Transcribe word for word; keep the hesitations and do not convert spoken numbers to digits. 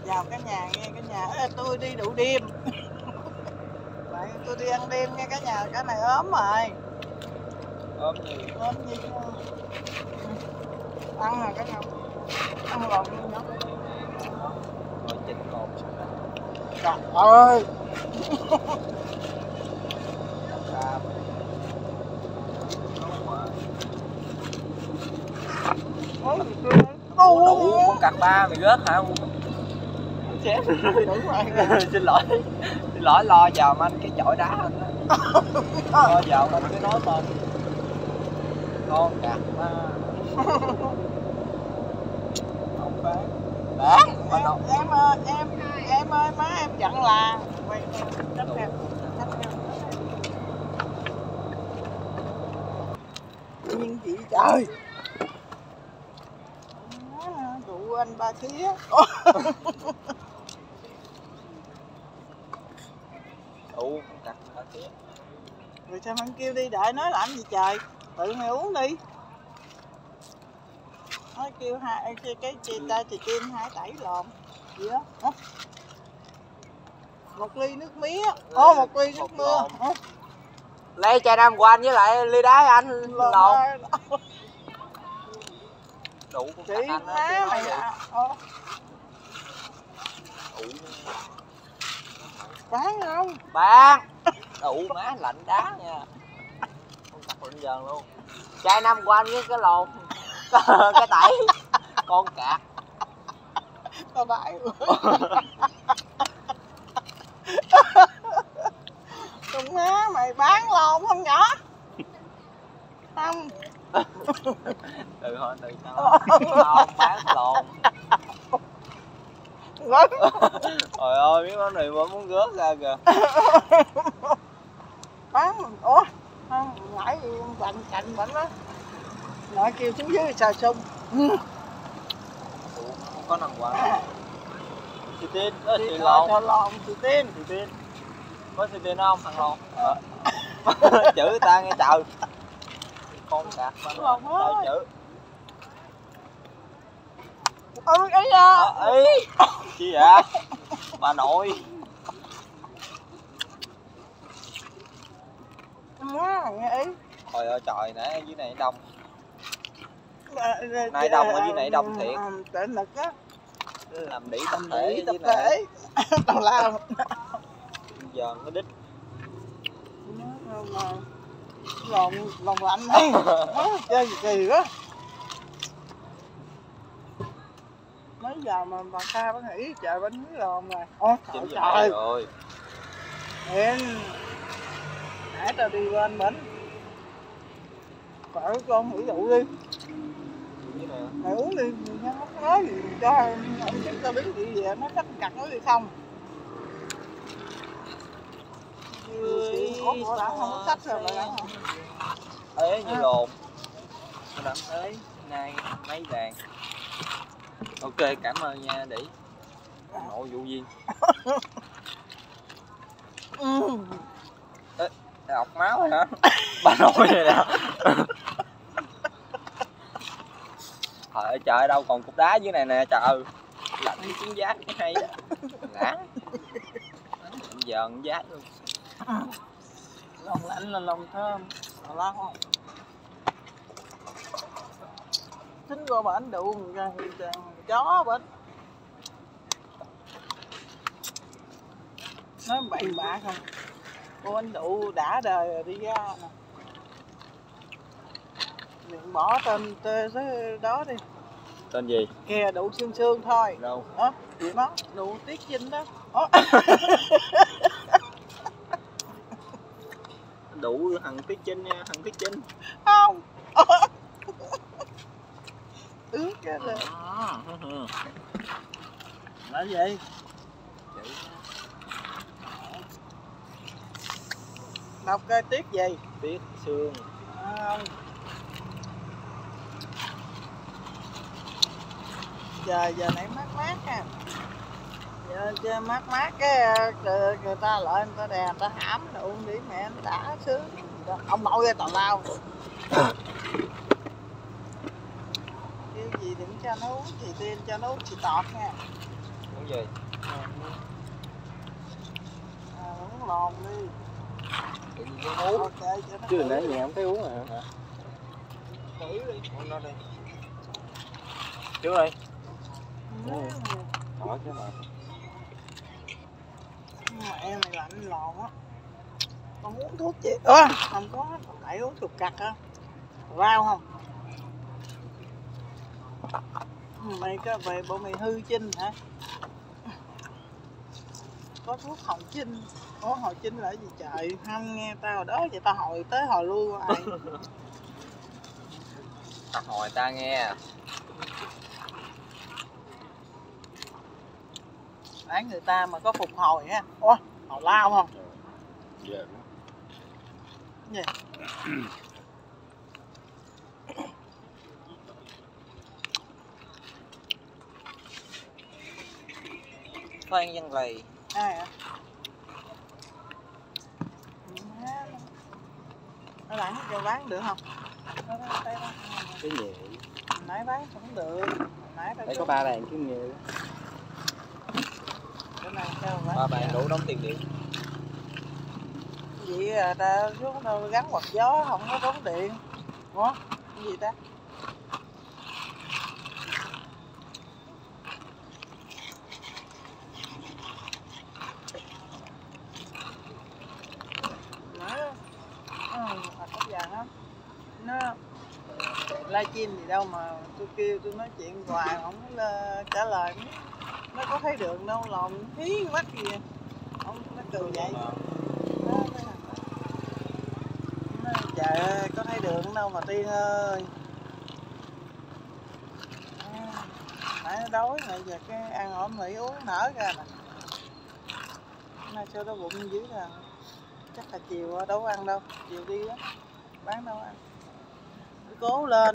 Chào cả nhà nghe cả nhà. Ê, tôi đi đủ đêm. Vậy tôi đi ăn đêm nghe cả nhà. Cái này ốm rồi. Ốm gì? Ốm gì? Ăn rồi cả nhà. Ăn lộn luôn nhá. Rồi chín cột. Trời ơi. Ủa đủ con cặp ba mày rớt hả? Chết rồi. Xin lỗi. Xin lỗi lo dòm anh cái chổi đá anh á. Lo dòm anh cái nói tên. Con cặp ba. Không phải. Đáng mà đâu. Em ơi, em em ơi má em dặn là quay cách em. Nhưng chị trời. Đủ anh ba khía. Đủ con cặp ba khía. Rồi sao anh kêu đi đợi nói làm gì trời. Tự mày uống đi. Nói kêu hai cái cái chị ta chị tim hai tẩy lộn gì đó. Hả? Một ly nước mía. Ô một ly nước mưa. Lấy chai nam của anh với lại ly đá anh lộn. Đủ con chị anh má mày à. Bán không? Bán. Đủ má lạnh đá nha. Con cặp lạnh dần luôn. Chai năm của anh với cái lồn. Cái tẩy. Con cạp. Tao đại. Con má mày bán lồn không nhỏ? Không. Từ thôi từ sau. Không bán lồn. Trời ơi miếng bánh mì vẫn muốn rớt ra kìa. Bán ủa không ngại gì cạnh cạnh bệnh đó. Nội kêu xuống dưới xào sung. Ủa không có nằm quán. Xì tin, ơ xì lộn. Xì lộn, xì tin. Xì tin. Có xì tin không thằng lộn? Ờ. Chữ ta nghe trời. Con cạp mà trời chữ. Ừ ý ra. À, ý. Chi vậy? Bà nội. Má nghe ý. Trời ơi trời nãy ở dưới này đông. Nay đông ở dưới này đông thiệt. Tệ lực á. Làm đĩ tập thể ở tập dưới này. Tào lao. Giờ nó đít. Lộn lòng lạnh đi. Chơi gì kỳ quá. Mấy giờ mà bà Kha bà nghĩ trời bánh miếng lồn rồi. Ôi trời trời. Rồi. Em nãy tao đi bên bển. Cỡ con hủy dụ đi. Mày uống đi, nó không nói gì cho ông chắc tao biết gì vậy, nó cắt cặt nó đi không. Ủa bộ đã không có sách rồi mà đã không? Ế như lồn. Nó đâm ế, nay mấy đàn. Ok cảm ơn nha Đĩ. Nội vụ viên. Ê, ọc máu hả? Bà nội này nè. Trời ơi trời đâu còn cục đá dưới này nè trời ơi. Lạnh tiếng giá cái hay á. Ngã. Giờ giá luôn. Lòng lạnh là lòng thơm. Lo không? Tính qua bển đủ chó bển. Nói bậy bạ không? Cô anh đủ đã đời rồi đi ra nè. Mình bỏ tên tê đó đi. Tên gì? Kìa đủ xương xương thôi. Đâu? Đó, đó đủ tiết dinh đó. Đủ thằng Tiết Chinh nha, thằng Tiết Chinh. Không. Ướt cái này. Là gì? Đọc coi tiết gì? Tiết xương. Không. Giờ giờ này mát mát nha. Giờ chơi mát mát cái người, người ta lại người ta đè người ta hãm rồi uống đi mẹ nó đã sướng. Ông nội ra tào lao. Kêu gì đừng cho nó uống thì tiên cho nó uống thì tọt nha. Uống muốn gì? À, uống lon đi. Tự nhiên cái uống. Ok, cho nó Chứ thử nãy đi. nhà không thấy uống à hả? Thử đi. Uống nó đi. Chú ơi. Ừ. Hỏi chứ mà. Mẹ mày lạnh lộn á. Con uống thuốc chị. Ơ, không có, còn phải uống chuột cặt á. Rau không? Mày có về bộ mày hư chinh hả? Có thuốc hồng chinh. Ủa hồi chinh là gì trời? Không nghe tao đó vậy tao hồi tới hồi lui ai. Hồi ta nghe. Bán người ta mà có phục hồi ha. Ủa, hồi lao không? Dạ. Gì? Phan Văn Lì. Ai hả? Nó bán cho bán được không? Nó bán cái đó. Cái gì? Nãy bán không được. Nãy tao Đấy chưa- có ba đàn kiếm nghề. Cái này sao bán? Ba bạn đủ đóng tiền điện. Vậy à, ta xuống đâu gắn quạt gió không có đóng điện. Ủa? Cái gì ta? Nó ừ, thật có vàng á. Nó livestream gì đâu mà tôi kêu tôi nói chuyện hoài không có lơ- trả lời. Nó có thấy đường đâu lòng hí mắt gì vậy? Không, nó cười vậy. Nó, nó, nó, trời ơi, có thấy đường đâu mà Tiên ơi. À, nãy nó đói rồi giờ cái ăn ổn mỹ uống nở ra nè. Nay sao đó bụng dữ ra. Chắc là chiều đâu có ăn đâu, chiều đi á, bán đâu ăn. Cố lên.